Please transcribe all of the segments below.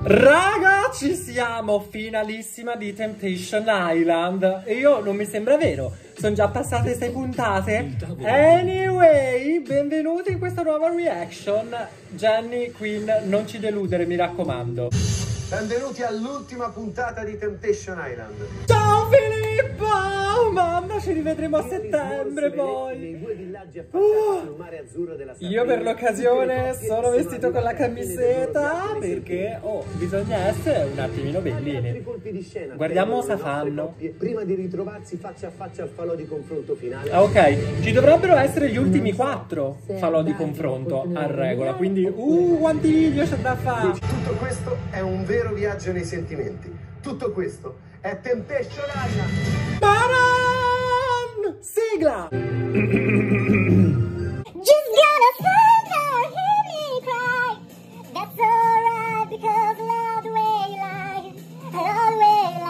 Raga, ci siamo, finalissima di Temptation Island. E io non mi sembra vero, sono già passate 6 puntate. Anyway, benvenuti in questa nuova reaction. Jenny, Queen, non ci deludere, mi raccomando. Benvenuti all'ultima puntata di Temptation Island. Ciao Filippo! Oh, mamma, ci rivedremo a settembre poi. Nei due villaggi affacciati sul mare azzurro della Sardegna. Io per l'occasione sono vestito con la camiseta perché bisogna essere un attimino bellini. Guardiamo cosa fanno. Prima di ritrovarsi faccia a faccia al falò di confronto finale. Ok, ci dovrebbero essere gli ultimi 4 falò di confronto a regola. Quindi, quanti video c'è da fare? Tutto questo è un vero viaggio nei sentimenti. Tutto questo è Temptation Island. Baran! Sigla! Just gonna find her, hear me cry. That's alright because I love the way you lie. I love the way you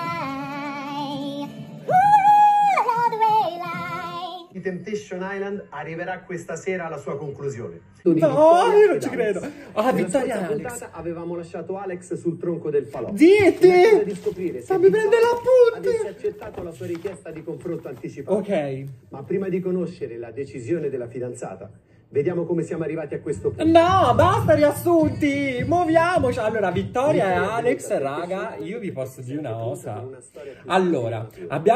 lie. Ooh, I love the way you lie. Di Temptation Island arriverà questa sera alla sua conclusione. No, io non ci credo. Ah, Vittoria Nella Alex. puntata avevamo lasciato Alex sul tronco del falò. Zitti! Di scoprire se Fammi prendere l'appunto. avesse accettato la sua richiesta di confronto anticipato. Ok. Ma prima di conoscere la decisione della fidanzata, vediamo come siamo arrivati a questo punto. No, basta riassunti, muoviamoci. Allora, Vittoria e Alex, raga, io vi posso dire una cosa. Allora,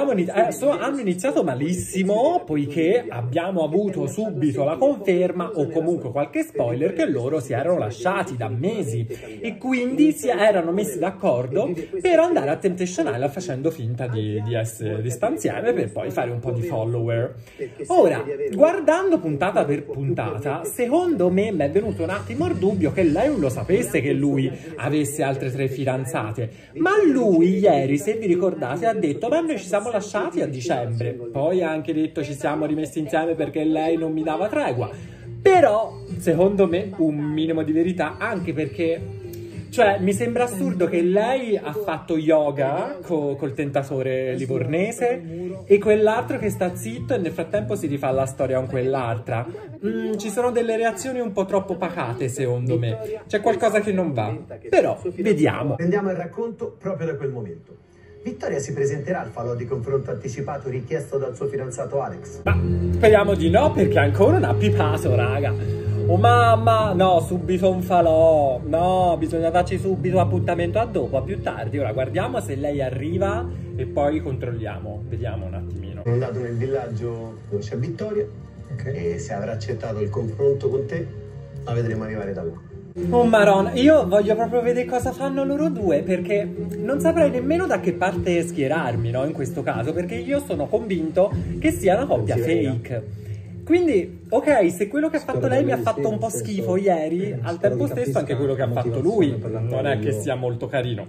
hanno iniziato malissimo, poiché abbiamo avuto subito la conferma, o comunque qualche spoiler, che loro si erano lasciati da mesi. E quindi si erano messi d'accordo per andare a Temptation Island facendo finta di stare insieme, per poi fare un po' di follower. Ora, guardando puntata per puntata, secondo me mi è venuto un attimo il dubbio che lei non lo sapesse che lui avesse altre 3 fidanzate. Ma lui ieri, se vi ricordate, ha detto: ma noi ci siamo lasciati a dicembre. Poi ha anche detto: ci siamo rimessi insieme perché lei non mi dava tregua. Però, secondo me, un minimo di verità, anche perché, cioè, mi sembra assurdo che lei ha fatto yoga col tentatore livornese e quell'altro che sta zitto e nel frattempo si rifà la storia con quell'altra. Ci sono delle reazioni un po' troppo pacate, secondo me. C'è qualcosa che non va. Però, vediamo. Prendiamo il racconto proprio da quel momento. Vittoria si presenterà al falò di confronto anticipato richiesto dal suo fidanzato Alex. Ma speriamo di no, perché ancora non ha pipato, raga. Oh mamma, no, subito un falò. No, bisogna darci subito appuntamento a dopo, a più tardi. Ora guardiamo se lei arriva e poi controlliamo. Vediamo un attimino. Sono andato nel villaggio dove c'è Vittoria, e se avrà accettato il confronto con te, la vedremo arrivare da là. Oh maronna, io voglio proprio vedere cosa fanno loro due, perché non saprei nemmeno da che parte schierarmi, no, in questo caso, perché io sono convinto che sia una coppia fake. Quindi, ok, se quello che ha fatto lei mi ha fatto un po' schifo ieri, al tempo stesso anche quello che ha fatto lui non è che sia molto carino.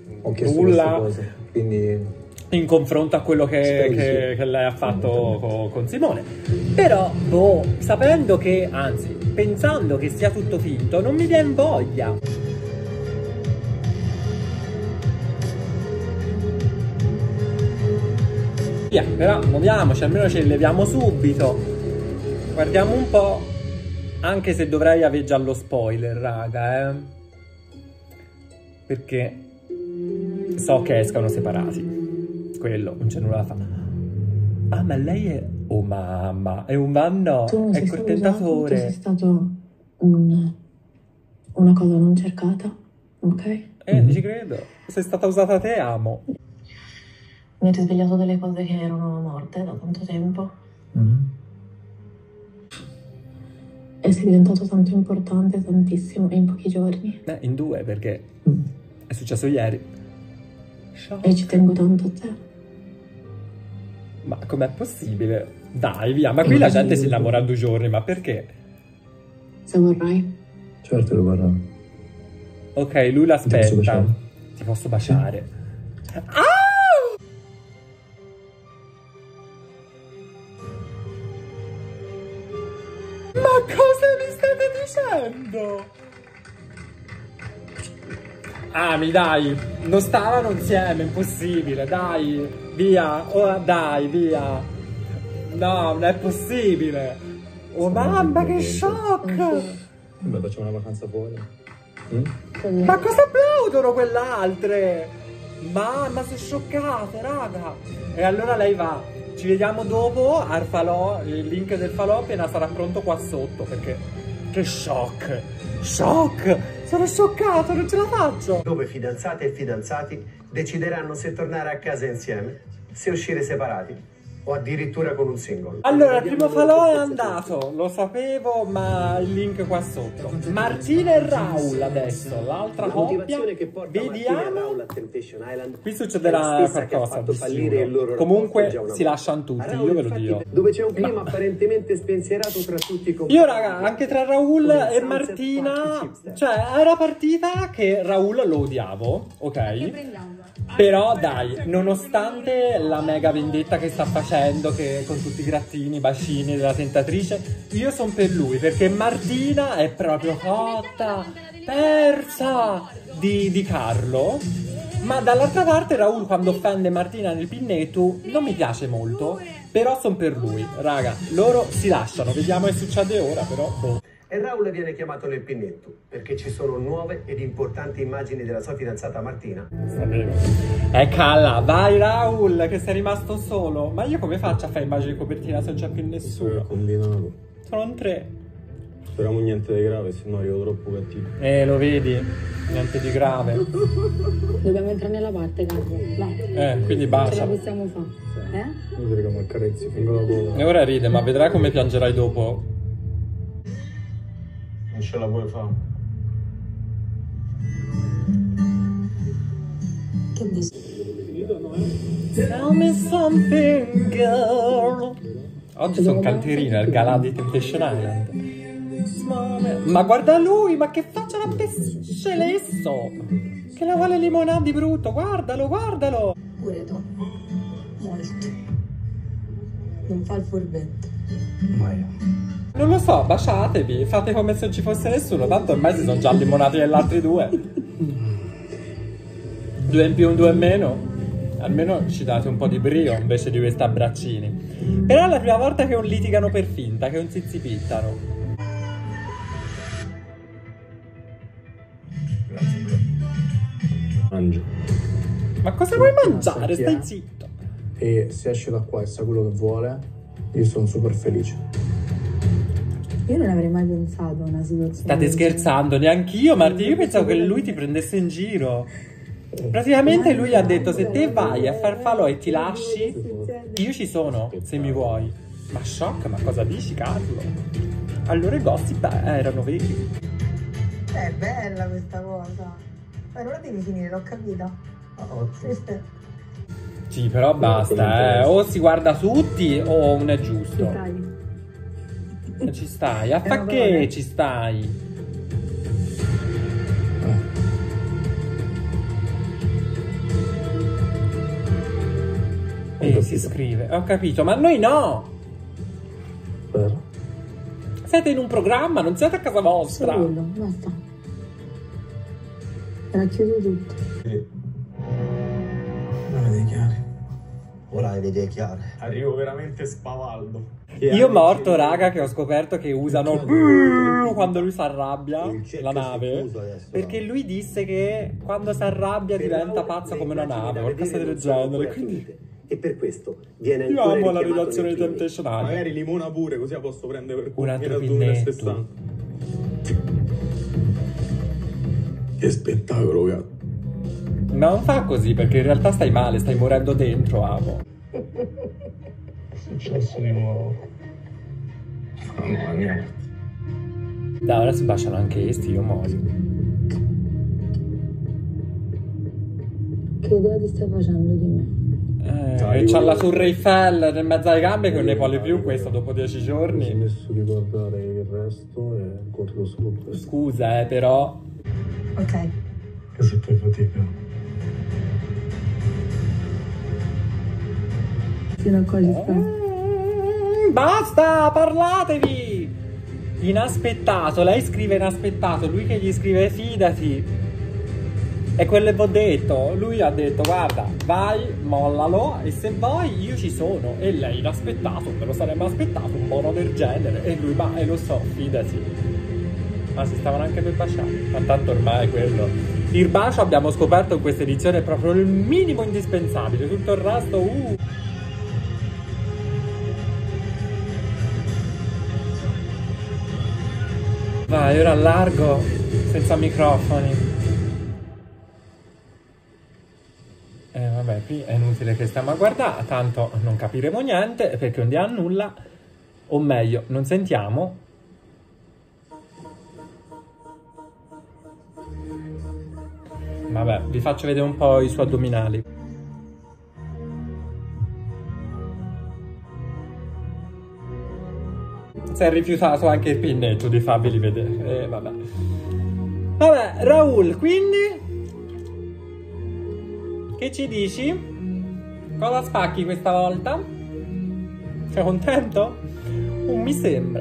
Nulla in confronto a quello che lei ha fatto con Simone. Però, boh, sapendo che, anzi, pensando che sia tutto finto, non mi viene voglia. Via, però muoviamoci, almeno ce li leviamo subito. Guardiamo un po'. Anche se dovrei avere già lo spoiler, raga, perché so che escano separati. Quello, non c'è nulla da fare. Ah, ma lei è... Oh mamma, è un vanno, è col tentatore. Tu sei stato una cosa non cercata, ok? Ci credo. Sei stata usata, te amo. Mi hai risvegliato delle cose che erano morte da tanto tempo. E sei diventato tanto importante, tantissimo, in pochi giorni. In 2, perché è successo ieri. E ci tengo tanto a te. Ma com'è possibile? Dai, via, ma qui la gente si innamora in 2 giorni, ma perché? Se vorrai. Certo lo vorrò. Ok, lui l'aspetta. baciare? Ti posso baciare. Ah! Ma cosa mi state dicendo? Mi dai, non stavano insieme, impossibile, dai, via, oh, dai, via. No, non è possibile. Oh mamma, che shock! Beh, facciamo una vacanza fuori. Ma cosa applaudono quell'altre? Mamma, sono scioccate, raga. E allora lei va. Ci vediamo dopo al falò, il link del falò appena sarà pronto qua sotto, perché che shock. Shock! Sono scioccato, non ce la faccio. Dove fidanzate e fidanzati decideranno se tornare a casa insieme, se uscire separati o addirittura con un singolo. Allora, il primo falò è andato, lo sapevo, ma il link qua sotto. Martina e Raul adesso, l'altra coppia. Vediamo. Qui succederà qualcosa di sicuro. Comunque si lasciano tutti, io ve lo dico. Dove c'è un clima apparentemente spensierato tra tutti i io raga, anche tra Raul e Martina, cioè era partita che Raul lo odiavo, ok? Però dai, nonostante la mega vendetta che sta facendo, che con tutti i grattini, i bacini della tentatrice, io sono per lui, perché Martina è proprio cotta, persa di Carlo. Ma dall'altra parte Raul, quando offende Martina nel pinnetto, non mi piace molto, però sono per lui. Raga, loro si lasciano, vediamo che succede ora, però boh. E Raul viene chiamato nel pinnetto perché ci sono nuove ed importanti immagini della sua fidanzata Martina. Sapevo. Calla, vai Raul, che sei rimasto solo. Ma io come faccio a fare immagini di copertina se non c'è più nessuno? Combinato. Sono 3. Speriamo niente di grave, se no arrivo troppo cattivo. Lo vedi? Niente di grave. Dobbiamo entrare nella parte, Carlo. Quindi Ce bacia. la possiamo fare. Io vedo che mi accarezzi fingo la gola. E ora ride, ma vedrai come piangerai dopo. Non ce la puoi fare. Che dici? Tell me something, girl. Oggi sono canterino, è il galà di Temptation Island. Ma guarda lui, ma che faccia la pesce lesso! Che la vuole limonare di brutto, guardalo, guardalo! Pure tu. Molto. Non fa il furbetto. Non lo so, baciatevi, fate come se non ci fosse nessuno, tanto ormai si sono già limonati degli altri due. 2 in più, 2 in meno. Almeno ci date un po' di brio invece di questi abbraccini. Però è la prima volta che non litigano per finta, che non si zipittano. Mangia. Ma cosa vuoi mangiare? Stai zitto. E se esce da qua e sa quello che vuole, io sono super felice. Io non avrei mai pensato a una situazione. State scherzando, neanch'io, Martina. Io pensavo che lui ti prendesse in giro. Praticamente lui ha detto: se te vai a far falò e ti lasci, io ci sono, se mi vuoi. Ma shock, ma cosa dici, Carlo? Allora i gossip erano veri. È bella questa cosa. Ma non la devi finire, l'ho capita. Sì, però basta, o si guarda tutti o non è giusto. Ci stai, a fa che ci stai? Si scrive, ho capito, ma noi no! Siete in un programma, non siete a casa vostra. Quello, basta. Racchiudi tutto. La vedi chiari. Ora le vedi chiare. Arrivo veramente spavaldo. Io morto, raga, che ho scoperto che usano quando lui si arrabbia la nave, perché lui disse che quando si arrabbia diventa pazza come una nave, qualcosa del genere, quindi... E per questo viene io ancora amo la richiamato relazione di nel clinic. Temptation Island. Magari limona pure, così la posso prendere per Un altro nel pinnetto. 2060. Che spettacolo, gatto. Ma non fa così, perché in realtà stai male, stai morendo dentro, amo. È successo di nuovo. Mamma mia. Dai, ora si baciano anche questi, io muoio. Che idea ti stai facendo di me? C'ha la Tour Eiffel nel mezzo alle gambe che non ne vuole più questo dopo 10 Mi giorni. sono messo di guardare il resto e corro solo questo. Scusa, però... Ok. Che se fai fatica. Fino a qua ci sta. Basta, parlatevi! Inaspettato, lei scrive inaspettato, lui che gli scrive fidati. È quello che vi ho detto, lui ha detto guarda, vai, mollalo e se vuoi io ci sono. E lei inaspettato, me lo saremmo aspettato un buono del genere. E lui, ma lo so, fidati. Ma si stavano anche per baciare. Ma tanto ormai quello. Il bacio abbiamo scoperto in questa edizione è proprio il minimo indispensabile. Tutto il resto, Vai, ora allargo senza microfoni. Vabbè, qui è inutile che stiamo a guardare, tanto non capiremo niente perché non diamo nulla, o meglio, non sentiamo. Vabbè, vi faccio vedere un po' i suoi addominali. Si è rifiutato anche il pinnetto di farveli vedere, vabbè. Vabbè, Raul, quindi... Che ci dici? Cosa spacchi questa volta? Sei contento? Mi sembra.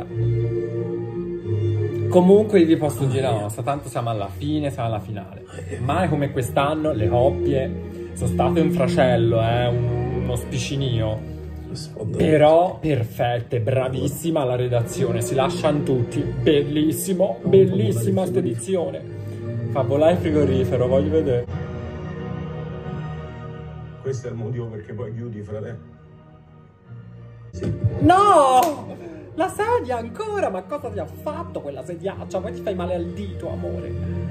Comunque vi posso dire una cosa, tanto siamo alla fine, siamo alla finale. Mai come quest'anno le coppie sono state un fracello, uno spicinio. Però perfette, bravissima la redazione, si lasciano tutti. Bellissimo, bellissima sta edizione. Fa volare il frigorifero, voglio vedere. Questo è il motivo perché poi chiudi, fratello. Sì. No! La sedia ancora? Ma cosa ti ha fatto quella sediaccia? Poi ti fai male al dito, amore.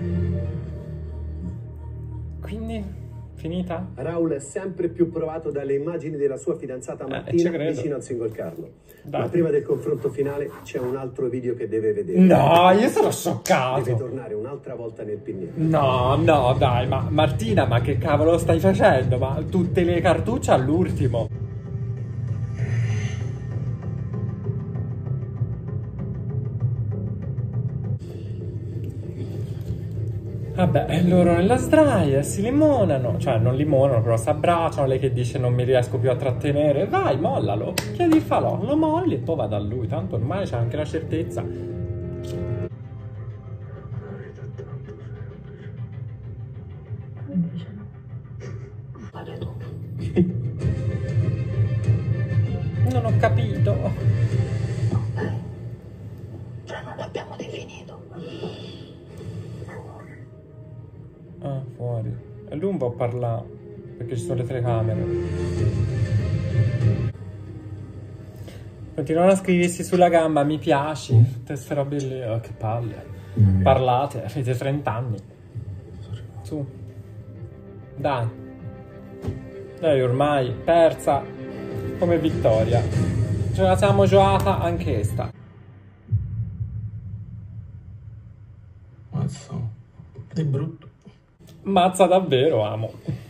Quindi, finita? Raul è sempre più provato dalle immagini della sua fidanzata Martina vicino al single Carlo. Dai. Ma prima del confronto finale c'è un altro video che deve vedere. No, io sono scioccato. Deve tornare un'altra volta nel pinnetto. No, no, dai, ma Martina, ma che cavolo stai facendo? Ma tutte le cartucce all'ultimo. Vabbè, loro nella sdraia si limonano, cioè non limonano, però si abbracciano, lei che dice non mi riesco più a trattenere, vai, mollalo, chiedi il falò, lo molli e poi va da lui, tanto ormai c'è anche la certezza. Non ho capito. Cioè non l'abbiamo definito. Ah, fuori. E lui un po' parla perché ci sono le telecamere. Continuano a scriversi sulla gamba, mi piaci. Teste robe lì, oh, che palle. Parlate, avete 30 anni. Su. Dai. Lei ormai persa come vittoria. Ce la siamo giocata anche sta. Mazza. È brutto. Mazza davvero, amo.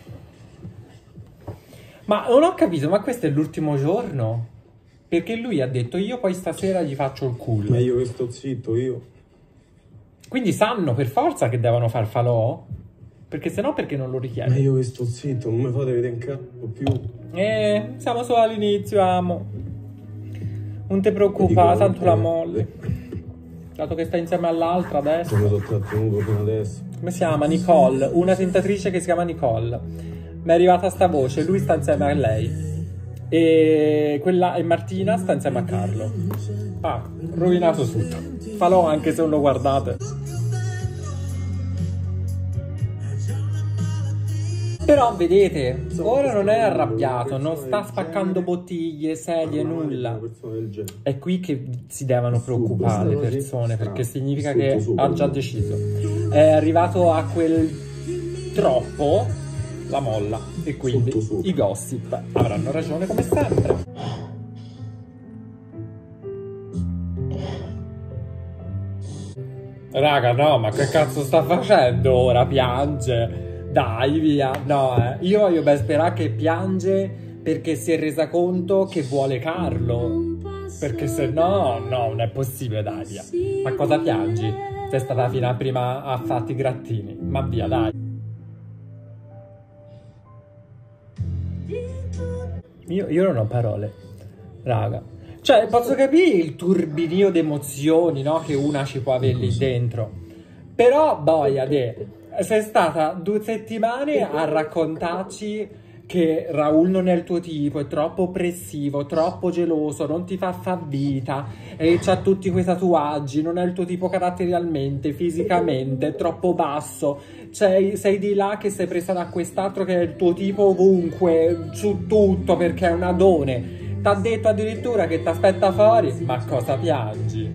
Ma non ho capito, ma questo è l'ultimo giorno? Perché lui ha detto io poi stasera gli faccio il culo. Meglio che sto zitto io. Quindi sanno per forza che devono far falò? Perché sennò perché non lo richiedono? Meglio che sto zitto, non mi fate vedere in capo più. Siamo solo all'inizio, amo. Non ti preoccupare, tanto la molli. Dato che sta insieme all'altra adesso. Come sono trattenuto fino adesso. Come si chiama? Nicole. Una tentatrice che si chiama Nicole. Mi è arrivata sta voce, lui sta insieme a lei. E quella è Martina, sta insieme a Carlo. Ah, rovinato tutto. Falò anche se non lo guardate. Però vedete, ora non è arrabbiato, non sta spaccando bottiglie, sedie, nulla. È qui che si devono preoccupare le persone, perché significa che ha già deciso. È arrivato a quel troppo, la molla, e quindi i gossip avranno ragione come sempre. Raga, no, ma che cazzo sta facendo ora? Piange. Dai, via. No, io voglio ben sperare che piange perché si è resa conto che vuole Carlo. Perché se no, no, non è possibile, dai, via. Ma cosa piangi? Sei stata fino a prima a fatti i grattini. Ma via, dai. Io non ho parole, raga. Cioè, posso capire il turbinio d'emozioni, no? Che una ci può avere lì dentro. Però, boia, sei stata 2 settimane a raccontarci che Raul non è il tuo tipo, è troppo oppressivo, troppo geloso, non ti fa vita, e c'ha tutti quei tatuaggi, non è il tuo tipo caratterialmente, fisicamente, è troppo basso, cioè, sei di là che sei presa da quest'altro che è il tuo tipo ovunque, su tutto, perché è un adone. T'ha detto addirittura che t'aspetta fuori, ma cosa piangi?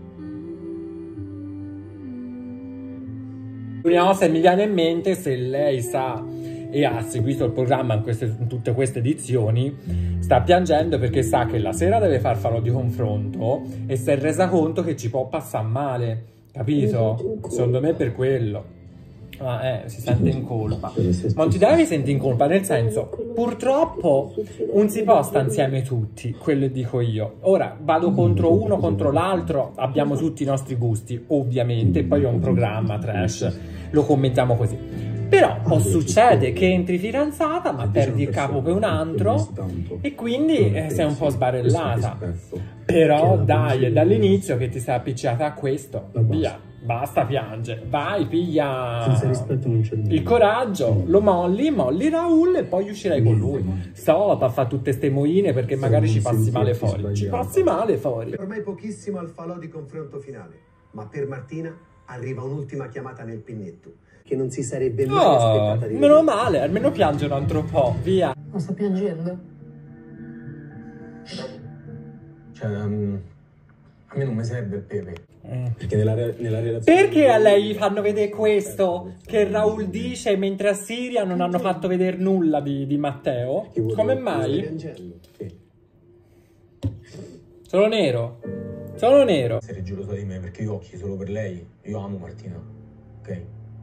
L'unica cosa che mi viene in mente, se lei sa e ha seguito il programma in tutte queste edizioni, sta piangendo perché sa che la sera deve far falò di confronto e si è resa conto che ci può passare male, capito? Secondo me è per quello. Si sente in colpa. Ma non ti devi sentire in colpa, nel senso, purtroppo non si può stare insieme tutti, quello dico io. Ora vado contro uno, contro l'altro, abbiamo tutti i nostri gusti, ovviamente, poi è un programma trash, lo commentiamo così. Però succede che entri fidanzata ma perdi il capo per un altro e quindi sei un po' sbarellata. Però dai, è dall'inizio che ti sei appicciata a questo, via, basta piangere, vai, piglia il coraggio, lo molli Raul e poi uscirai con lui. Stop a fare tutte ste moine perché magari ci passi male fuori, ci passi male fuori. Ormai pochissimo al falò di confronto finale, ma per Martina arriva un'ultima chiamata nel pinnetto che non si sarebbe mai aspettata di vedere. Meno male, almeno piange un altro po', via. Ma sta piangendo? Cioè, a me non mi serve il pepe. Perché nella relazione... Perché a lei gli fanno vedere questo? Che Raul dice mentre a Siria non hanno fatto vedere nulla di Matteo? Come mai? Sono nero. Sono nero. Essere gelosa di me perché io ho occhi solo per lei. Io amo Martina, ok?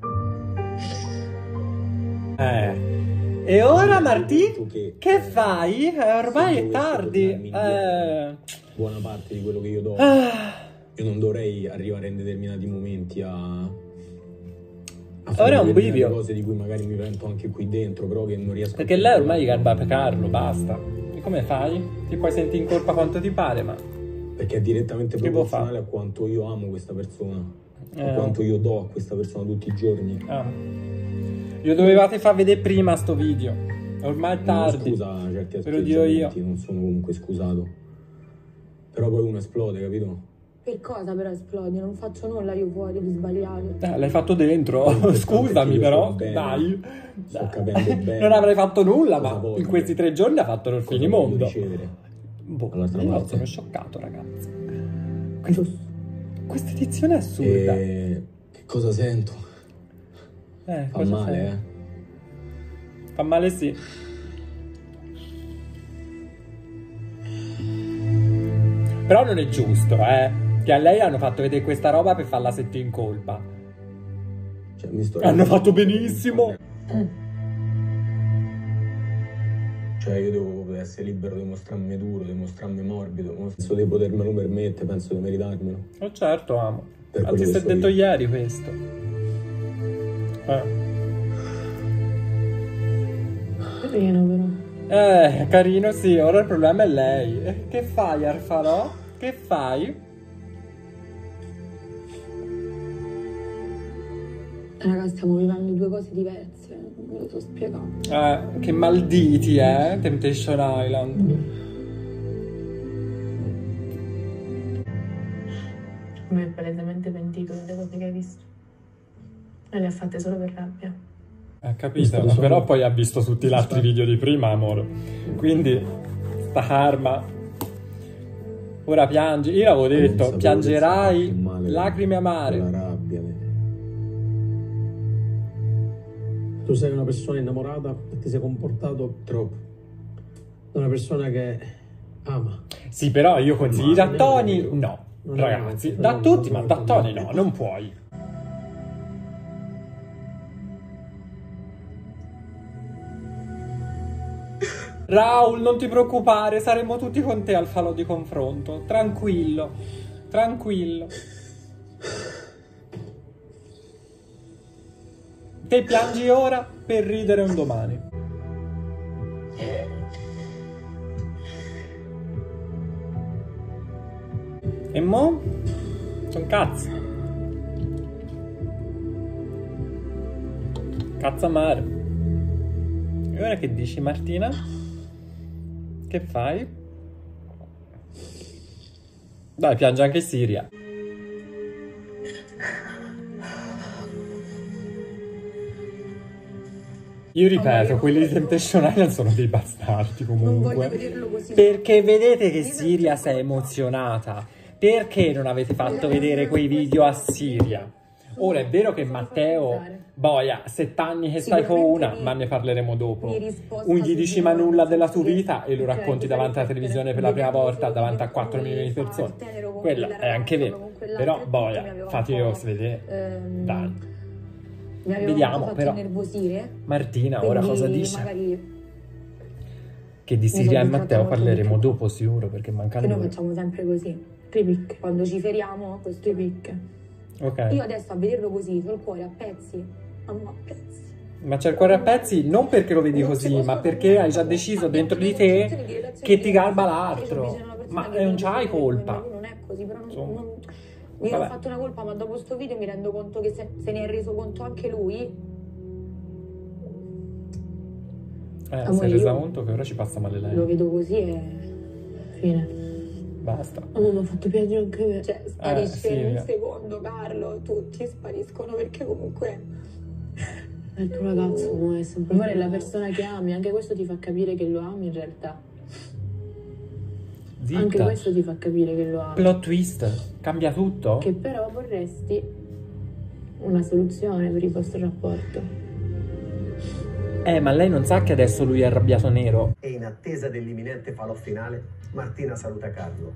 E ora Martì? Che fai? Ormai è tardi. Buona parte di quello che io do. Io non dovrei arrivare in determinati momenti a ora è un bivio. Cose di cui magari mi pento anche qui dentro, però che non riesco perché lei ormai garba per Carlo, basta. E come fai? Ti puoi sentire in colpa quanto ti pare, ma perché è direttamente proporzionale a quanto io amo questa persona, a quanto io do a questa persona tutti i giorni. Io dovevate far vedere prima sto video, ormai è tardi. Scusa, certi ve lo dico io. Non sono comunque scusato, però poi uno esplode, capito? Per cosa però esplodi? Non faccio nulla io fuori di sbagliare. L'hai fatto dentro, scusami però, dai. Sto capendo bene. Non avrei fatto nulla, ma in questi 3 giorni ha fatto il finimondo. Io sono scioccato, ragazzi. Questa edizione è assurda. Che cosa sento? Fa male, Fa male, sì. Però non è giusto, che a lei hanno fatto vedere questa roba per farla sentire in colpa. Cioè, hanno fatto benissimo. Cioè io devo essere libero di mostrarmi duro, di mostrarmi morbido. Penso di potermelo permettere, penso di meritarmelo. Certo, amo. Anzi, si è detto ieri questo. Carino però. Carino sì, ora il problema è lei. Che fai, Arfarò? Che fai? Raga, stiamo vivendo 2 cose diverse, non me lo so spiegare. Che malditi, Temptation Island. Mi è palesemente pentito delle cose che hai visto. E le ha fatte solo per rabbia. Capito, però poi ha visto tutti gli altri video di prima, amore. Quindi, sta karma. Ora piangi. Io avevo detto, piangerai lacrime amare. La rabbia. Tu sei una persona innamorata e ti sei comportato troppo. Una persona che ama. Sì, però io consigli da Tony, no. Ragazzi, da tutti, ma da Tony no, non puoi. Raul, non ti preoccupare, saremo tutti con te al falò di confronto. Tranquillo, tranquillo. Te piangi ora per ridere un domani. E mo? Son cazzo. Cazzo amare. E ora che dici, Martina? Che fai? Dai, piange anche Siria. Io ripeto, quelli di Temptation Island sono dei bastardi comunque. Non voglio vederlo così. Perché vedete che Siria si è emozionata. Perché non avete fatto vedere quei video a Siria? Ora è vero che Matteo, boia, 7 anni che stai con una, ma ne parleremo dopo. Non gli dici ma nulla della tua vita e lo racconti davanti alla televisione per la prima volta, davanti a 4 milioni di persone. Quello è anche vero. Però, boia, fatelo vedere. Dai. Vediamo però. Martina ora cosa dice? Che di Siria e Matteo parleremo dopo sicuro, perché mancano. Noi facciamo sempre così. Tripicche. Quando ci feriamo, questo tripicche. Ok. Io adesso a vederlo così, col cuore a pezzi, a pezzi. Ma c'è il cuore a pezzi non perché lo vedi così, ma perché hai già deciso dentro di te che ti garba l'altro. Ma non c'hai colpa. Non è così, però io ho fatto una colpa, ma dopo sto video mi rendo conto che se ne è reso conto anche lui. Si è resa conto che ora ci passa male lei. Lo vedo così e fine. Basta. Mi ha fatto piangere anche me. Cioè, sparisce in un secondo, Carlo. Tutti spariscono perché comunque è il tuo ragazzo, no? È sempre amore, è la persona che ami. Anche questo ti fa capire che lo ami in realtà. Zitta. Anche questo ti fa capire che lo ami. Plot twist, cambia tutto. Che però vorresti una soluzione per il vostro rapporto. Ma lei non sa che adesso lui è arrabbiato nero. E in attesa dell'imminente falò finale, Martina saluta Carlo.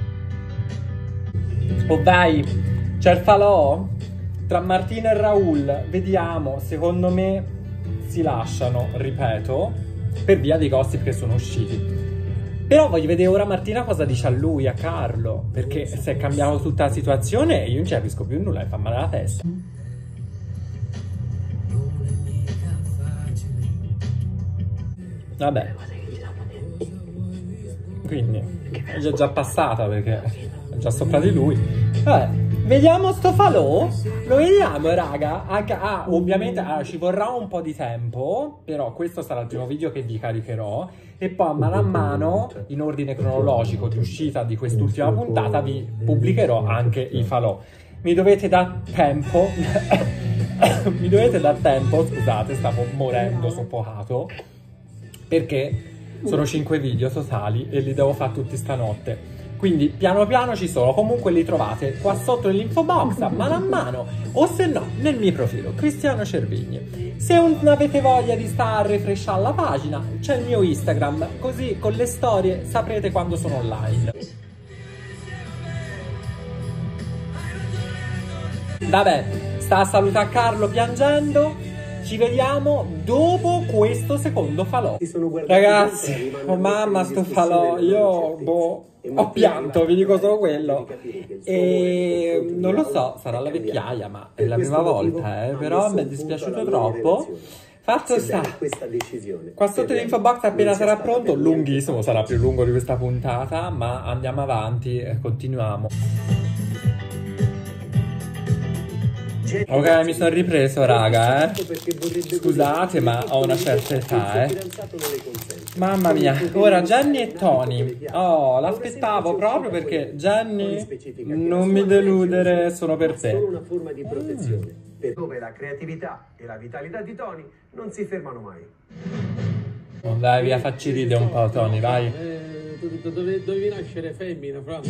Oh vai, c'è il falò tra Martina e Raul. Vediamo, secondo me si lasciano, ripeto, per via dei gossip che sono usciti. Però voglio vedere ora Martina cosa dice a lui, a Carlo, perché se è cambiata tutta la situazione io non ci capisco più nulla, mi fa male la testa. Vabbè, quindi è già passata perché è già sopra di lui. Vabbè, vediamo sto falò. Lo vediamo, raga. Ovviamente ci vorrà un po' di tempo, però questo sarà il primo video che vi caricherò. E poi mano a mano, in ordine cronologico di uscita di quest'ultima puntata, vi pubblicherò anche i falò. Mi dovete dar tempo. Mi dovete dar tempo, scusate, stavo morendo soffocato. Perché sono 5 video totali e li devo fare tutti stanotte. Quindi piano piano ci sono. Comunque li trovate qua sotto nell'info box, a mano, o se no nel mio profilo Cristiano Cervigni. Se non avete voglia di stare a refreshare la pagina, c'è il mio Instagram, così con le storie saprete quando sono online. Vabbè, sta a salutare Carlo piangendo. Ci vediamo dopo questo secondo falò. Ragazzi, oh mamma sto falò, io ho pianto, vi dico solo quello. E non lo so, sarà la vecchiaia, ma è la prima volta, però mi è dispiaciuto troppo. Fatto sta, qua sotto l'info box appena sarà pronto, lunghissimo, sarà più lungo di questa puntata, ma andiamo avanti e continuiamo. Ok, mi sono ripreso, raga, Scusate, ma ho una certa età, Mamma mia. Ora Jenny e Tony. Oh, l'aspettavo proprio perché Jenny, non mi deludere, sono per te. Solo una forma di protezione, dove la creatività e la vitalità di Tony non si fermano mai. Oh, dai, via, facci ridere un po', Tony, vai. Dovevi nascere femmina, fra.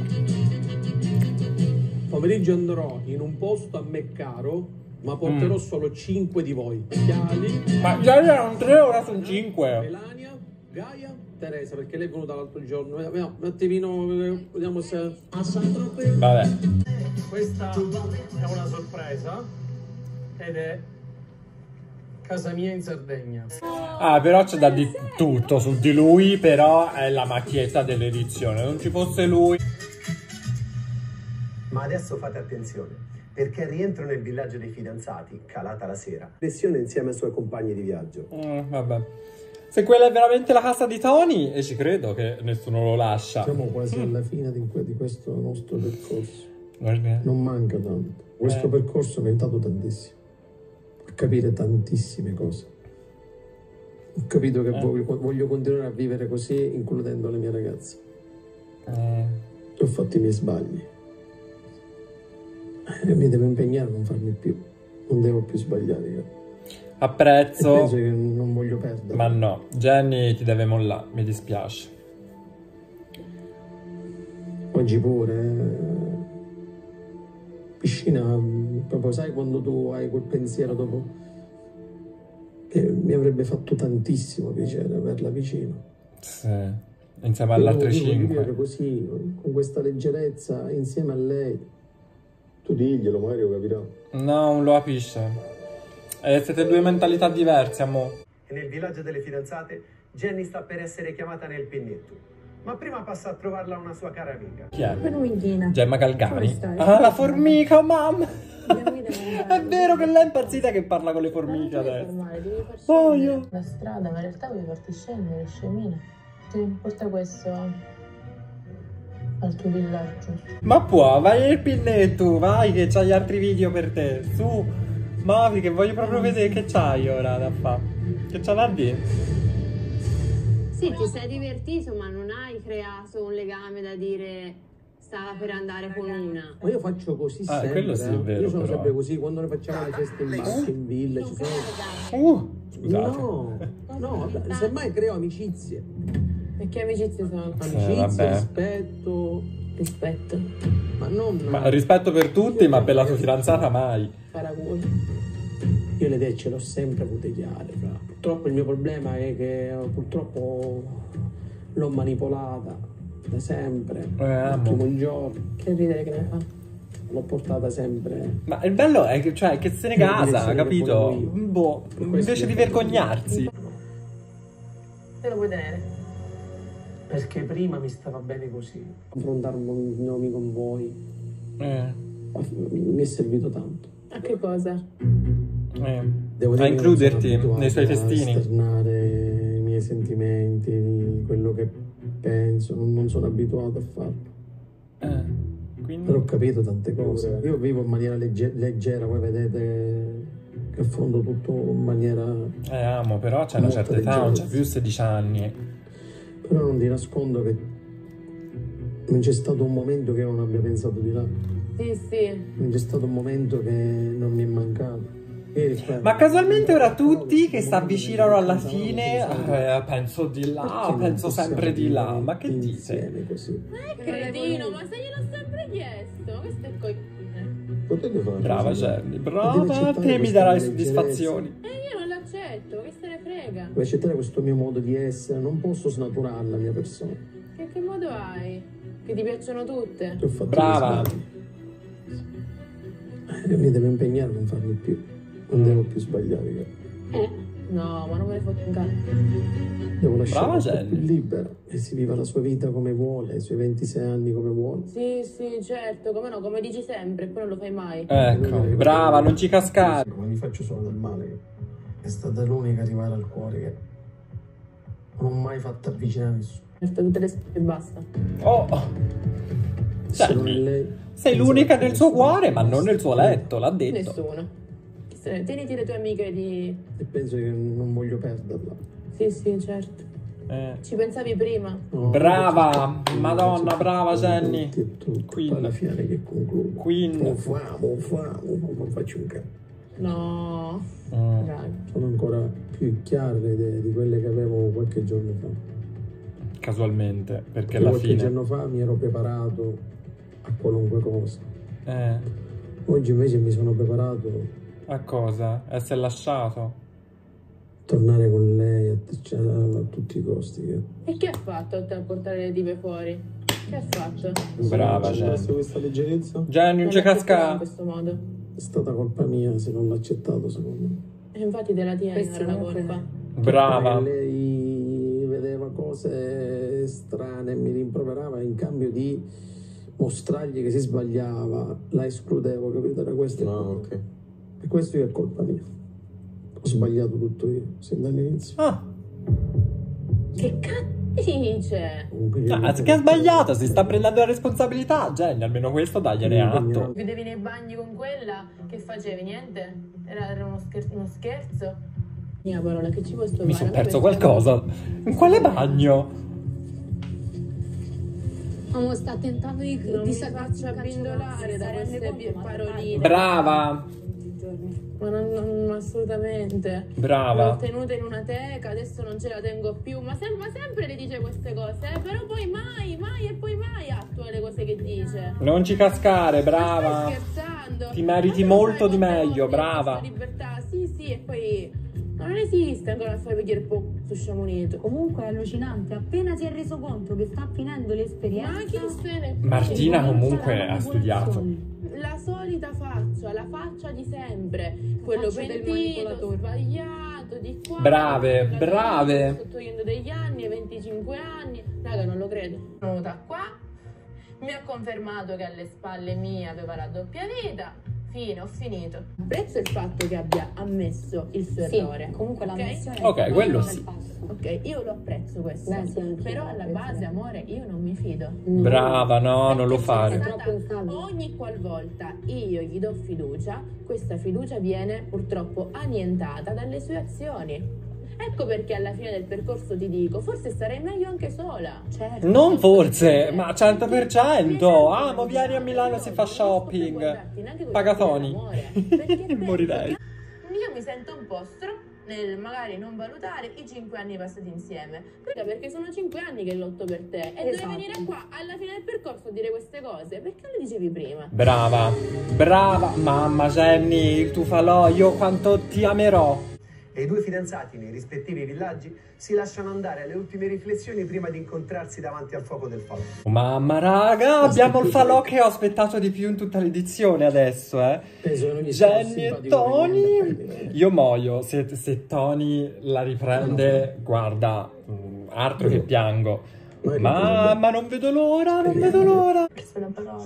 Pomeriggio andrò in un posto a me caro, ma porterò solo 5 di voi. Chiali. Ma già erano 3, ora sono 5. Melania, Gaia, Teresa, perché lei è venuta l'altro giorno. Un attimino, vediamo se... Vabbè. Questa è una sorpresa ed è casa mia in Sardegna. Ah, però c'è da di tutto su di lui, però è la macchietta dell'edizione. Non ci fosse lui... Ma adesso fate attenzione, perché rientro nel villaggio dei fidanzati, calata la sera. Lezione insieme ai suoi compagni di viaggio. Vabbè. Se quella è veramente la casa di Tony, e ci credo che nessuno lo lascia. Siamo quasi alla fine di questo nostro percorso. Guarda. Non manca tanto. Questo percorso mi ha aiutato tantissimo. A capire tantissime cose. Ho capito che voglio continuare a vivere così, includendo le mie ragazze. Ho fatto i miei sbagli. E mi devo impegnare a non farli più. Non devo più sbagliare io. Apprezzo. E penso che non voglio perdere. Ma no, Jenny ti deve mollare, mi dispiace. Oggi pure. Piscina, proprio sai quando tu hai quel pensiero dopo. Che mi avrebbe fatto tantissimo piacere averla vicino. Sì, insieme alle altre 5. Vivere così, con questa leggerezza, insieme a lei. Tu diglielo, magari lo capirà. No, non lo capisce. Siete due mentalità diverse, amore. E nel villaggio delle fidanzate, Jenny sta per essere chiamata nel pinnetto. Ma prima passa a trovarla una sua cara amica. Chi è? Formichina. Gemma Galgani. Ah, la formica, oh mamma! È vero che lei è impazzita che parla con le formiche adesso. Devi far Oh, scendere io. la strada, ma in realtà vuoi farti scendere, scemina. Ti porta questo al tuo villaggio. Ma può, vai nel pinnetto, vai che c'hai gli altri video per te. Su, muovi che voglio proprio vedere che c'hai ora da fare. Che c'ha da dire? Sì, ti sei divertito, ma non hai creato un legame da dire stava per andare con una. Ma io faccio così sempre. Quello sì, è vero, io sono però. sempre così, quando ne facciamo le feste in barca, in villa, ci sono... Scusate. No, semmai creo amicizie. E che amicizie sono? Amicizie, vabbè. Rispetto. Ma non... Ma rispetto per tutti, ma per la tua fidanzata mai. Paraculo. Io le idee ce l'ho sempre avute chiare, fra. Purtroppo il mio problema è che purtroppo l'ho manipolata da sempre. L'ultimo giorno. Che ridere che ne fa. L'ho portata sempre. Ma il bello è che, cioè, che se ne casa, capito? Boh, invece di vergognarsi. Te lo puoi tenere. Perché prima mi stava bene così. Affrontarmi con voi mi è servito tanto. A che cosa? Devo A includerti che nei suoi festini. A esternare i miei sentimenti, quello che penso, non sono abituato a farlo. Quindi... Però ho capito tante cose. Io vivo in maniera leggera, voi vedete che affronto tutto in maniera... amo, però c'è una certa età, non c'è più 16 anni. Però non ti nascondo che non c'è stato un momento che io non abbia pensato di là. Sì. Non c'è stato un momento che non mi è mancato. Ma casualmente ora tutti che si avvicinano alla fine, penso di là, penso sempre di là. Ma che dite? Così. Cretino, ma se gliel'ho sempre chiesto, questo è coglione. Potete farlo. Brava Jenny, brava, te mi darai soddisfazioni. Io non l'accetto, che se ne frega. Devo accettare questo mio modo di essere, non posso snaturare la mia persona. Che modo hai? Che ti piacciono tutte? Brava. Io mi devo impegnare a non farli più. Non devo più sbagliare io. No, ma non me ne fotte un cazzo. Devo lasciare più libera e si viva la sua vita come vuole, i suoi 26 anni come vuole. Sì, certo, come no, come dici sempre, poi non lo fai mai. Ecco, brava, non ci cascare. Ma mi faccio solo del male. È stata l'unica a arrivare al cuore che non ho mai fatto avvicinare nessuno. Certo, tutte le sere e basta. Se non è lei, sei l'unica nel suo cuore, ma non nel suo letto, l'ha detto. Nessuno. Tieniti le tue amiche di... E penso che non voglio perderla. Sì, certo. Ci pensavi prima? No, brava, madonna, brava Jenny. Qui alla fine che concludo. Famo, faccio un cazzo. No. Sono ancora più chiare le idee di quelle che avevo qualche giorno fa. Casualmente, perché alla qualche fine... giorno fa mi ero preparato a qualunque cosa. Oggi invece mi sono preparato... A cosa? Essere lasciato? Tornare con lei a tutti i costi. E che ha fatto oltre a portare le dive fuori? Che ha fatto? Brava Jenny. Questa leggerezza? Jenny, non c'è casca. In questo modo. È stata colpa mia se non l'ha accettato, secondo me. E infatti te la tieni ora la colpa. Brava. Lei vedeva cose strane e mi rimproverava in cambio di mostrargli che si sbagliava. La escludevo, capito? Era questo. Ok. E questo è colpa mia. Ho sbagliato tutto io, sin dall'inizio. Che cazzo dice? Anziché ha sbagliato, si sta prendendo la responsabilità. Jenny, almeno questo dagliene atto. Vedevi nei bagni con quella, che facevi? Niente? Era uno scherzo? Mia parola, che ci posso Mi sono perso qualcosa. In quale bagno? Amo, sta tentando di faccia abbindolare da queste paroline. Brava. Ma non assolutamente. Brava. L'ho tenuta in una teca, adesso non ce la tengo più. Ma sempre le dice queste cose, però poi mai e poi mai attua le cose che dice. Non ci cascare, brava. Stai scherzando? Ti meriti molto di meglio, brava. Libertà, sì, e poi non esiste ancora fare vedere su Sciamonito. Comunque è allucinante, appena si è reso conto che sta finendo l'esperienza. Ma chi se ne... Martina comunque ha studiato. La solita faccia, la faccia di sempre. Quello pentito, sbagliato, di qua. Brave. Sto togliendo degli anni, 25 anni. Raga, non lo credo. Sono venuta qua, mi ha confermato che alle spalle mie aveva la doppia vita. Fine, ho finito. Apprezzo il fatto che abbia ammesso il suo errore. Comunque l'ammissione è ok, quello sì. Ok, io lo apprezzo questo. Beh, sì, però alla base, amore, io non mi fido. Brava, no, non lo fare. Ogni qualvolta io gli do fiducia, questa fiducia viene purtroppo annientata dalle sue azioni. Ecco perché alla fine del percorso ti dico, forse sarei meglio anche sola. Certo. Non forse, ma 100%. Amo, vieni a Milano se fa shopping. Pagatoni. Morirei. Io mi sento un po' nel magari non valutare i 5 anni passati insieme. Perché sono 5 anni che lotto per te. E devi venire qua alla fine del percorso a dire queste cose. Perché le dicevi prima? Brava. Mamma Jenny, il tuo falò, io quanto ti amerò. E i due fidanzati nei rispettivi villaggi si lasciano andare alle ultime riflessioni prima di incontrarsi davanti al fuoco del falò. Mamma raga, abbiamo il falò che ho aspettato di più in tutta l'edizione adesso, Jenny e Tony. Io muoio se Tony la riprende, guarda, altro che piango. Mamma, non vedo l'ora, Questa è la parola.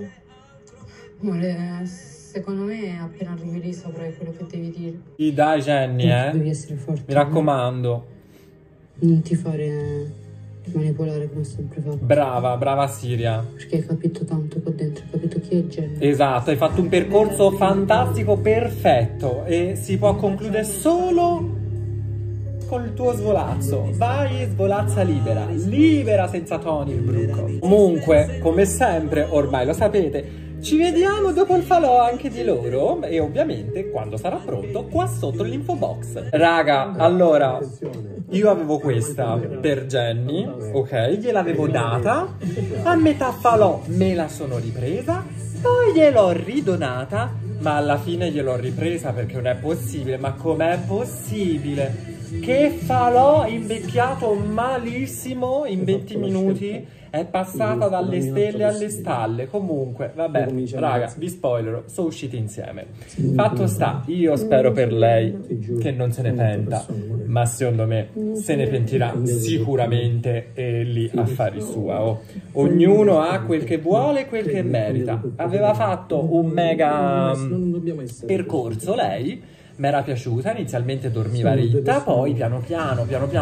Amore, secondo me appena arrivi lì saprai quello che devi dire. Sì, dai Jenny, Devi essere forte. mi raccomando. Non ti fare manipolare come ho sempre fatto. Brava Siria. Perché hai capito tanto qua dentro, hai capito chi è Jenny. Esatto, hai fatto un percorso fantastico, perfetto. E si può concludere solo col tuo svolazzo. Vai, svolazza libera senza Tony il bruco. Comunque, come sempre, ormai lo sapete, ci vediamo dopo il falò anche di loro e ovviamente quando sarà pronto qua sotto l'info box. Raga, allora, io avevo questa per Jenny, ok, gliel'avevo data, a metà falò me la sono ripresa, poi gliel'ho ridonata, ma alla fine gliel'ho ripresa perché non è possibile. Ma com'è possibile? Che falò invecchiato malissimo in 20 minuti? È passata dalle stelle alle stalle. Comunque, vabbè, raga, vi spoilerò, sono usciti insieme. Fatto sta, io spero per lei che non se ne penta, ma secondo me se ne pentirà sicuramente e lì affari sua. Ognuno ha quel che vuole e quel che merita. Aveva fatto un mega percorso lei. Mi era piaciuta, inizialmente dormiva ritta, poi piano piano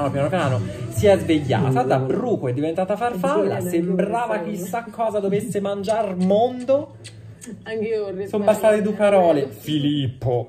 si è svegliata, da bruco è diventata farfalla, sembrava chissà cosa dovesse mangiar mondo. Anche io sono bastate due parole, Filippo,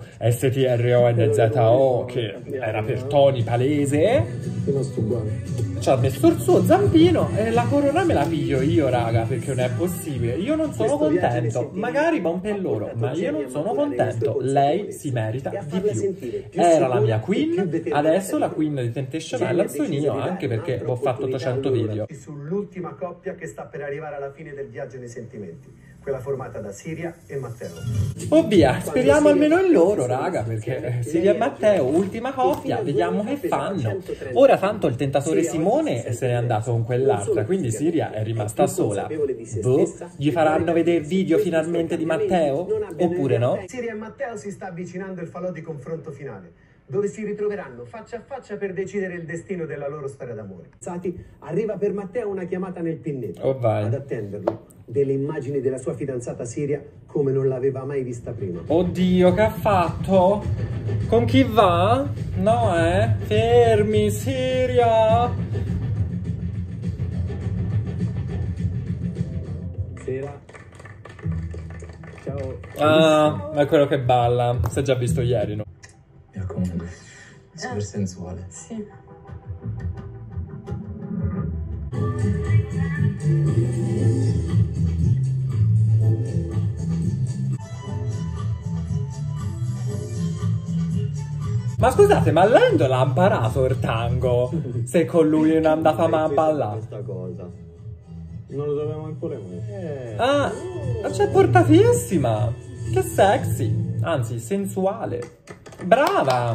STRONZO, che era per Tony palese. Ci ha messo il suo zampino e la corona me la piglio io, raga, perché non è possibile. Io non sono contento, magari buon per loro, ma io non sono contento. Lei si merita di più. Era la mia queen, adesso la queen di Temptation Island sono io, anche perché ho fatto 800 video. Sull'ultima coppia che sta per arrivare alla fine del viaggio nei sentimenti, quella formata da Siria e Matteo. Oh via, speriamo almeno in loro, raga, perché Siria e Matteo, ultima coppia, vediamo che fanno. Ora tanto il tentatore Simone se n'è andato con quell'altra, quindi Siria è rimasta sola. Boh, gli faranno vedere video finalmente di Matteo? Oppure no? Siria e Matteo si sta avvicinando il falò di confronto finale, dove si ritroveranno faccia a faccia per decidere il destino della loro storia d'amore. Arriva per Matteo una chiamata nel pinnetto. Oh vai. Ad attenderlo delle immagini della sua fidanzata Siria come non l'aveva mai vista prima. Oddio, che ha fatto? Con chi va? No, fermi, Siria! Sera. Ciao. Ah, ma è quello che balla. Si è già visto ieri, no? Mi raccomando. super sensuale. Sì. Ma scusate, ma lei non l'ha imparato il tango? Se con lui non è andata mai a ballare. Questa cosa. Non lo sapevamo ancora noi. Ah, c'è portatissima. Che sexy. Anzi, sensuale. Brava.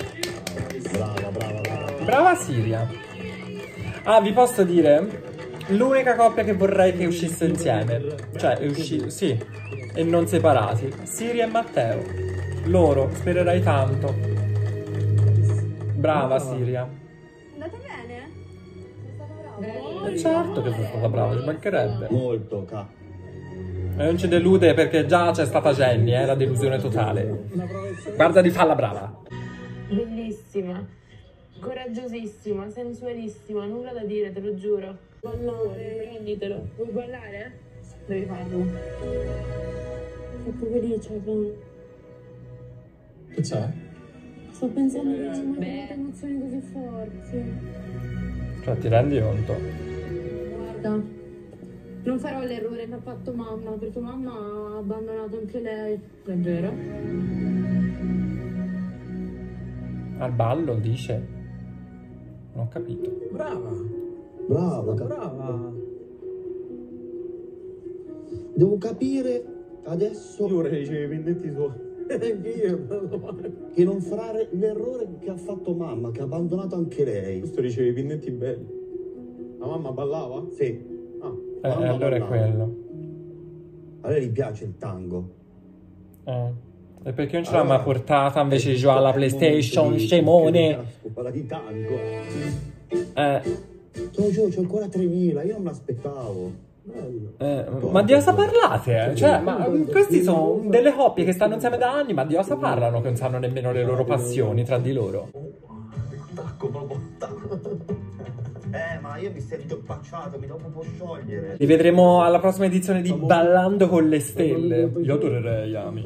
Brava Siria. Ah, vi posso dire? L'unica coppia che vorrei che uscisse insieme. Cioè, sì. E non separati. Siria e Matteo. Loro, spererei tanto. Brava Siria. Andate bene? Sei stata brava? Certo che sono stata brava, ci mancherebbe. Molto, E non ci delude perché già c'è stata Jenny, la delusione totale. Guarda di farla brava. Bellissima, coraggiosissima, sensualissima, nulla da dire, te lo giuro. Ballare, prenditelo. Vuoi ballare? Devi farlo. Troppo felice, Che c'è? sto pensando che ci sono emozioni così forti. Cioè, ti rendi conto? Guarda, non farò l'errore che ha fatto mamma, perché mamma ha abbandonato anche lei. È vero? Al ballo, dice? Non ho capito. Brava. Devo capire adesso. Io vorrei ricevere i pendetti suoi. Che non fare l'errore che ha fatto mamma, che ha abbandonato anche lei. Questo riceve i pinnetti belli. La mamma ballava? Sì. Allora ballava. è quello. A lei gli piace il tango. E perché non ce l'ha mai portata invece di giocare alla PlayStation, scemone? Parla di tango. C'ho ancora 3.000, io non me l'aspettavo. Ma di cosa parlate? Cioè, ma questi sono delle coppie che stanno insieme da anni, ma di cosa parlano che non sanno nemmeno le loro passioni tra di loro? Tacco proprio tacco. Ma io mi sento impacciato, mi dopo può sciogliere. Li vedremo alla prossima edizione di Ballando con le Stelle. Io adorerei Ami.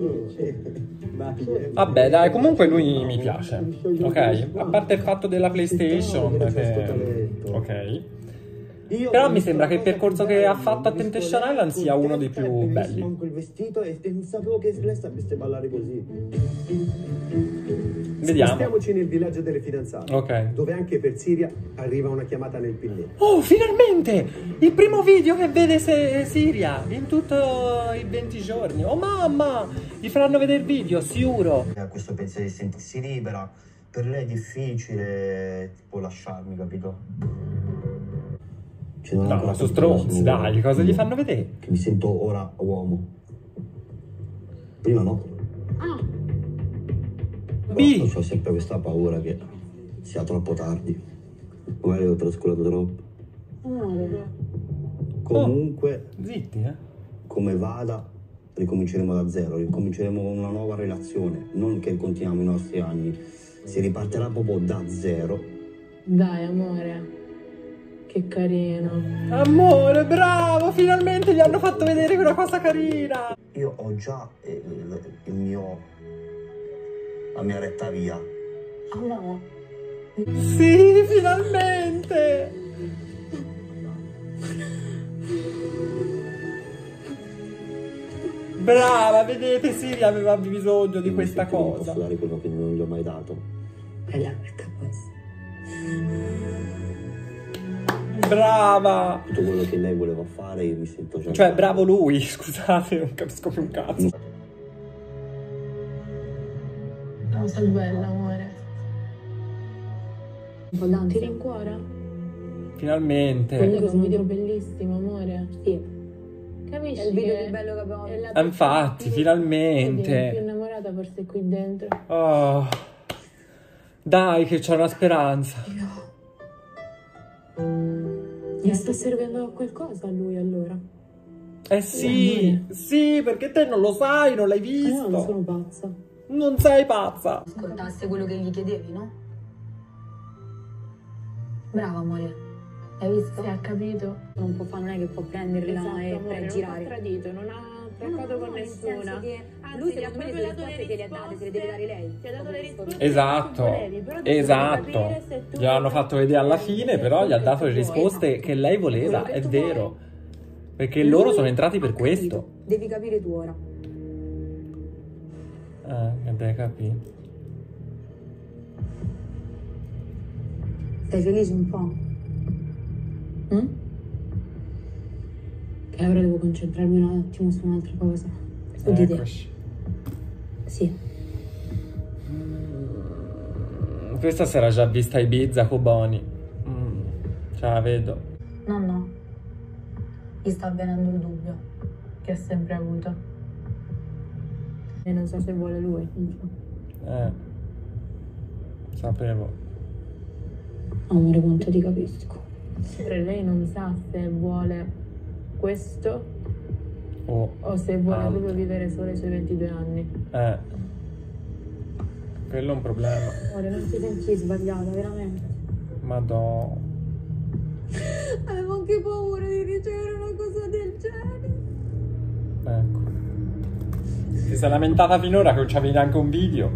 Vabbè, dai, comunque lui mi piace. Ok? A parte il fatto della PlayStation, che... ok. Però mi sembra che il percorso che ha fatto a Temptation Island sia uno dei più belli. Con quel vestito e non sapevo che lei sapesse ballare così. Vediamo. Spostiamoci nel villaggio delle fidanzate. Ok. Dove anche per Siria arriva una chiamata nel PIL. Oh, finalmente! Il primo video che vede Siria in tutti i 20 giorni. Oh mamma! Gli faranno vedere il video, sicuro. Ha questo pensiero di sentirsi libera. Per lei è difficile, tipo, lasciarmi, capito? No, sono stronzi, dai, cosa gli fanno vedere? Che mi sento ora uomo. Prima no. B. Ho sempre questa paura che sia troppo tardi. Magari ho trascurato troppo. Comunque, zitti, come vada, ricominceremo da zero, ricominceremo una nuova relazione, non che continuiamo i nostri anni. Si ripartirà proprio da zero. Dai, amore. Che carino. Amore, bravo! Finalmente gli hanno fatto vedere una cosa carina. Io ho già la mia retta via. Oh no. Sì, finalmente! Brava, vedete, Siria aveva bisogno di questa cosa. Posso dare quello che non gli ho mai dato. È la questa cosa. Brava! Tutto quello che lei voleva fare io mi sento già... Cioè, bravo lui, scusate, non capisco più un cazzo. Oh, sei bella, amore. Un po' d'ansia. Ti rincuora? Finalmente. Comunque è un video bellissimo, amore. Sì. Capisci? È il video più bello che abbiamo visto. Infatti, finalmente. Più innamorata forse qui dentro. Oh. Dai, che c'è una speranza. Gli sta servendo qualcosa a lui allora? Eh sì, sì, perché te non lo sai, non l'hai visto. No, non sono pazza. Non sei pazza. Ascoltasse quello che gli chiedevi, no? Brava, amore. Hai visto? Si ha capito. Non può fare, non è che può prenderla Esatto, e amore, girare. non ha tradito, non ha traccato con nessuna. lui secondo me le risposte che le ha date se le deve dare lei. Ti ha dato le risposte Esatto, che volevi, però devi esatto. capire se tu Gliel'hanno fatto vedere alla fine, però gli ha dato le risposte che lei voleva, Quello che è tu vero. Perché loro sono entrati per questo. Devi capire tu ora. Che devi capire. Stai felice un po'? Che ora devo concentrarmi un attimo su un'altra cosa. Su di te. Eccoci. Sì. Questa si era già vista a Ibiza con Boni. Ce la vedo. No. Gli sta avvenendo il dubbio che ha sempre avuto. E non so se vuole lui. Sapevo. Amore, quanto ti capisco. Per lei non sa se vuole questo o se vuole proprio vivere solo i suoi 22 anni. Quello è un problema. Amore, non ti senti sbagliata, veramente. Madonna. Avevo anche paura di ricevere una cosa del genere. Ecco. Si è lamentata finora che non c'avevi neanche un video.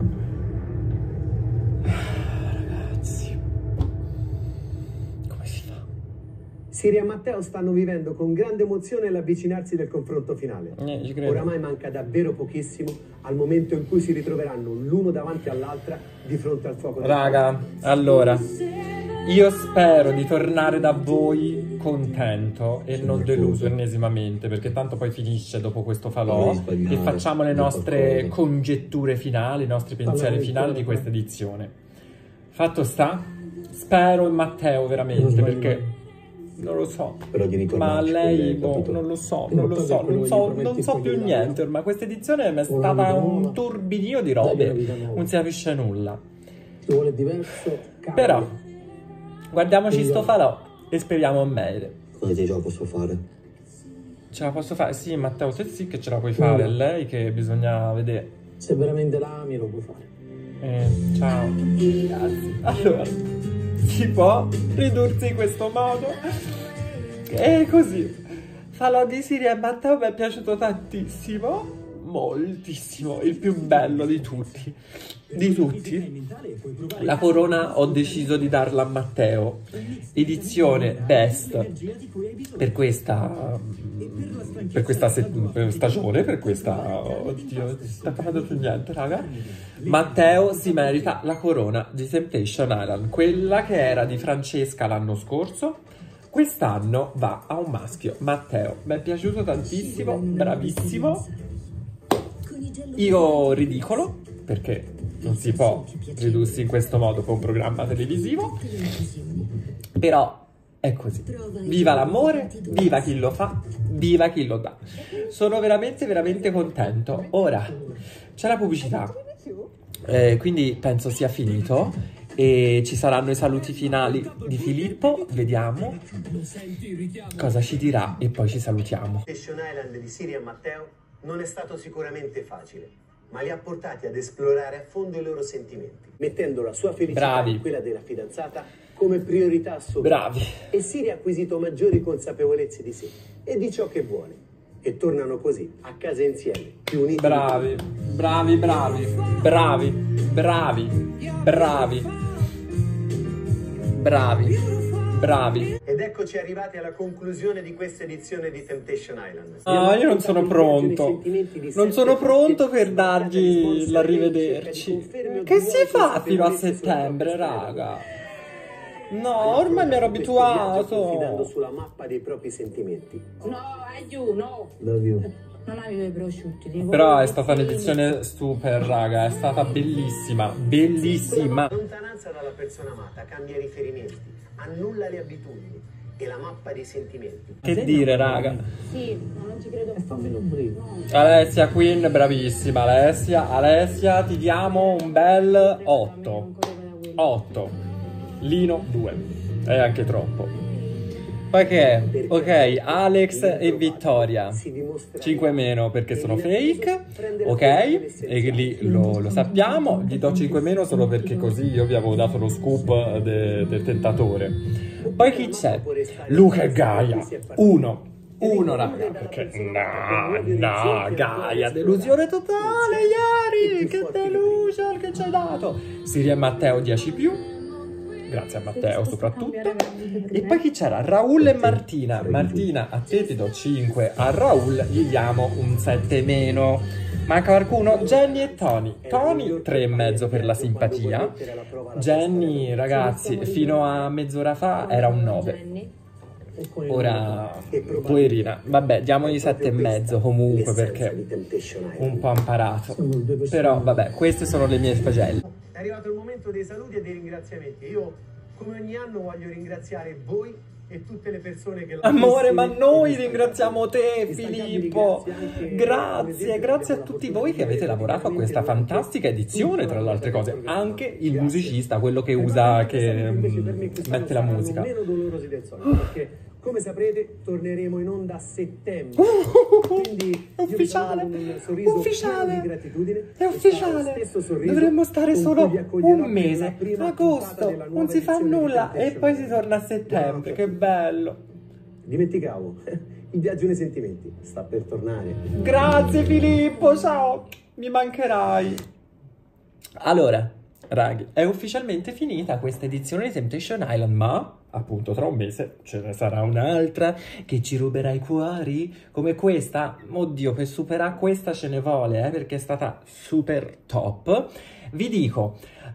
Ragazzi. Come si fa? Siria e Matteo stanno vivendo con grande emozione l'avvicinarsi del confronto finale. Ci credo. Oramai manca davvero pochissimo al momento in cui si ritroveranno l'uno davanti all'altra di fronte al fuoco. Raga, allora, io spero di tornare da voi contento e non deluso ennesimamente, perché tanto poi finisce dopo questo falò e facciamo le nostre congetture finali, i nostri pensieri finali di questa edizione. Fatto sta, spero in Matteo veramente, perché non lo so, ma lei, non lo so, non so più niente ormai. Questa edizione è stata un turbinio di robe, non si capisce nulla. Ci vuole diverso. Però guardiamoci sto falò e speriamo meglio. Come ce la posso fare? Ce la posso fare? Sì, Matteo, te sì che ce la puoi fare, è lei che bisogna vedere. Se veramente la ami lo puoi fare. Ciao. Grazie. Allora, si può ridursi in questo modo? E così. Falò di Siria e Matteo mi è piaciuto tantissimo. Moltissimo, il più bello di tutti. Di tutti. La corona ho deciso di darla a Matteo. Edizione best per questa stagione, per questa... Oddio, non sta capendo più niente, raga. Matteo si merita la corona di Temptation Island, quella che era di Francesca l'anno scorso. Quest'anno va a un maschio, Matteo. Mi è piaciuto tantissimo, bravissimo. Io ridicolo, perché non si può ridursi in questo modo con un programma televisivo, però è così. Viva l'amore, viva chi lo fa, viva chi lo dà. Sono veramente, veramente contento. Ora, c'è la pubblicità, quindi penso sia finito. E ci saranno i saluti finali di Filippo, vediamo cosa ci dirà e poi ci salutiamo. Temptation Island di Siria e Matteo non è stato sicuramente facile, ma li ha portati ad esplorare a fondo i loro sentimenti, mettendo la sua felicità e quella della fidanzata come priorità assoluta. Bravi. E Siria ha acquisito maggiori consapevolezze di sé e di ciò che vuole, e tornano così a casa insieme, più uniti. Bravi, bravi, bravi, bravi, bravi, bravi. Bravi, bravi. Ed eccoci arrivati alla conclusione di questa edizione di Temptation Island. No, io non sono pronto. Non sono pronto per dargli l'arrivederci. Che si fa fino a settembre, raga? No, ormai mi ero abituato. Confidando sulla mappa dei propri sentimenti. No, aiuto, no. Love you. Non avevo i prosciutti. Però è stata un'edizione super, raga. È stata bellissima, bellissima. La lontananza dalla persona amata cambia i riferimenti, annulla le abitudini e la mappa dei sentimenti. Che dire, raga? Sì, ma non ci credo. E fammelo un brivo. Alessia Queen, bravissima. Alessia, ti diamo un bel 8. 8. Lino 2. È anche troppo. Poi che è? Ok, Alex e Vittoria 5 meno perché sono fake. Ok, e lì lo sappiamo. Gli do 5 meno solo perché così io vi avevo dato lo scoop del tentatore. Poi chi c'è? Luca e Gaia 1. 1, raga, perché no, Gaia, delusione totale ieri, che delusion che ci hai dato. Siri e Matteo 10+. Grazie a Matteo soprattutto. E poi chi c'era? Raul e Martina. Martina, a te ti do 5, a Raul gli diamo un 7-. Manca qualcuno? Jenny e Tony. Tony 3,5 per la simpatia. Jenny, ragazzi, fino a mezz'ora fa era un 9. Ora, poverina. Vabbè, diamogli 7,5 comunque perché un po' imparato. Però vabbè, queste sono le mie pagelle. È arrivato il momento dei saluti e dei ringraziamenti. Io, come ogni anno, voglio ringraziare voi e tutte le persone che... Amore, ma noi ringraziamo te, Filippo. Grazie, grazie a tutti voi che avete lavorato a questa fantastica edizione, tra le altre cose. Anche il musicista, quello che usa, che mette la musica. Meno dolorosi del solito, perché come saprete torneremo in onda a settembre. Quindi è ufficiale, un sorriso ufficiale, di gratitudine. è ufficiale. Dovremmo stare solo un mese, agosto, non si fa nulla e poi si torna a settembre. Che bello. Dimenticavo, il viaggio nei sentimenti sta per tornare. Grazie Filippo, ciao, mi mancherai. Allora, raghi, è ufficialmente finita questa edizione di Temptation Island, ma appunto tra un mese ce ne sarà un'altra che ci ruberà i cuori come questa. Oddio, per superare questa ce ne vuole, perché è stata super top. Vi dico,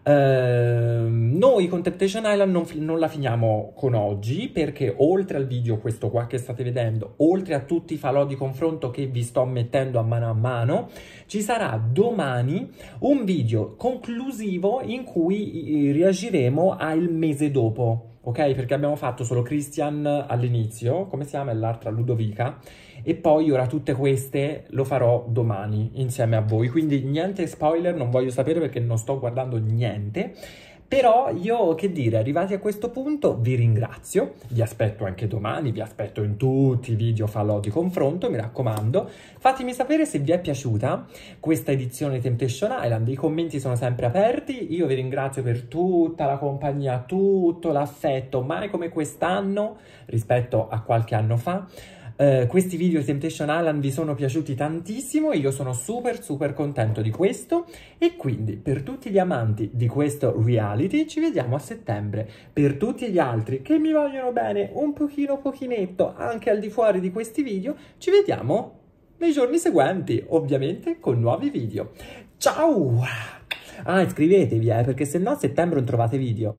noi con Temptation Island non la finiamo con oggi, perché oltre al video questo qua che state vedendo, oltre a tutti i falò di confronto che vi sto mettendo a mano, ci sarà domani un video conclusivo in cui reagiremo al mese dopo. Ok, perché abbiamo fatto solo Christian all'inizio, come si chiama l'altra? Ludovica, e poi ora tutte queste lo farò domani insieme a voi, quindi niente spoiler, non voglio sapere perché non sto guardando niente. Però io, che dire, arrivati a questo punto vi ringrazio, vi aspetto anche domani, vi aspetto in tutti i video falò di confronto, mi raccomando. Fatemi sapere se vi è piaciuta questa edizione di Temptation Island, i commenti sono sempre aperti, io vi ringrazio per tutta la compagnia, tutto l'affetto, mai come quest'anno rispetto a qualche anno fa. Questi video di Temptation Island vi sono piaciuti tantissimo e io sono super contento di questo, e quindi per tutti gli amanti di questo reality ci vediamo a settembre. Per tutti gli altri che mi vogliono bene un pochinetto anche al di fuori di questi video, ci vediamo nei giorni seguenti, ovviamente con nuovi video. Ciao! Ah, iscrivetevi perché se no a settembre non trovate video.